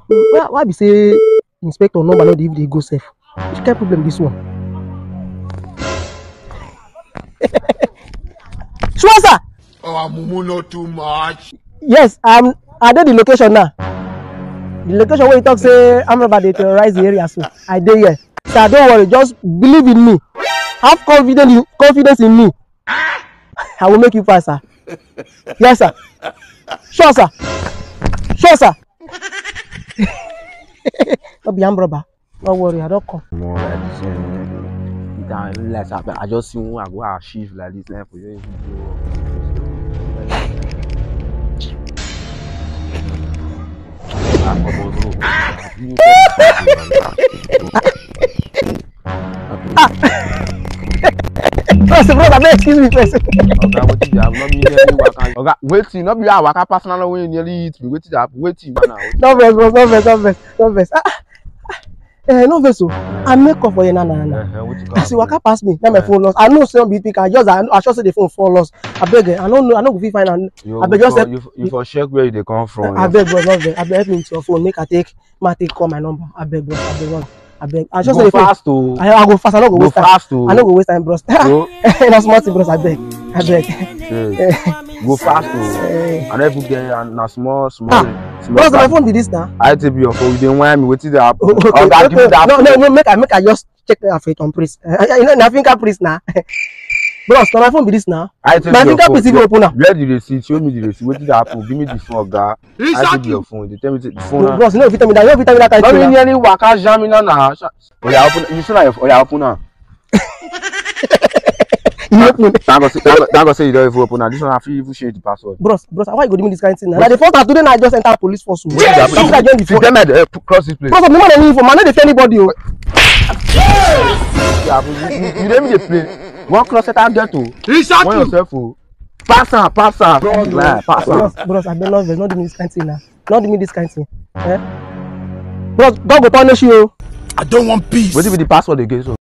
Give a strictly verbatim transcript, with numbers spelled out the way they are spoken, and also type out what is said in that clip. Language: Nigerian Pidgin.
Why, why be say inspector number no dey even dey go safe? Which kind problem this one? Sure, sir. Oh, Mumu, not too much. Yes, um, I dey the location now. The location where you talk say I'm about to terrorize the area, so I dey here. Sir, don't worry, just believe in me. Have confidence in, confidence in me. I will make you pass, sir. Yes, sir. Sure, sir. Sure, sir. Don't be brother. Don't worry, I don't come. No, like this, uh, I realize I, I just see one I go achieve like this now for you. Brother, brother, excuse me, please. Oga, wetin dey happen? No be nearly waka. Oga, wetin? No be how waka personal wey nearly hit me. Wetin dey happen? Wetin man now? No vex, bro. No vex, no vex, no vex. Ah, eh, no vex o. I make up for you now, now, now. As you waka pass me, now my phone lost. I know some big pick. I just, I, I just say the phone phone lost. I beg, I don't know. I don't go fit find am. I beg just help. You, you for check where they come from. I beg, bro, no vex. I beg help me with your phone. Make I take, make I take call my number. I beg, bro. I beg, bro. I beg. I just say the phone. Fast o. I, I go fast. I no go waste time. Go fast o. I no go waste time, bro. Na small thing, bro. I beg. I beg. Go fast o. And every day na small, small. Ah, bro, my phone be this now. I take your phone. You dey whine me. Wetin dey happen? Okay, Oga, okay. give me that. No, no, no. Make I, make I just check the phone, please. You know, na fingerprint now. Bros, na my phone be this now. I take my your phone. fingerprint even open now. Where the receipt? Show me the receipt. Wetin dey happen? Give me the phone, Oga. I take your phone. They tell me the phone. Bros, you know vitamin that. You know vitamin that. No be nearly waka jam me now. Oh yeah, open. You see now. Oh yeah, open now. You open. Thank God say, thank God say you don't even open now. This one I feel even change the password. Bros, bros, why you go do me this kind of thing? Now the first time today, I just enter police force. If you get mad, cross this place. Bros, the man any info, man, no dey tell anybody. Oh. Yeah, you you dey play. One cross it and get to. One yourself oh. Pass am, pass am. Nah, pass am. Bros, bros, I beg, not not do me this kind of thing now. Not do me this kind of thing. Eh? Bros, God go punish you. I don't want peace. What if the password again so?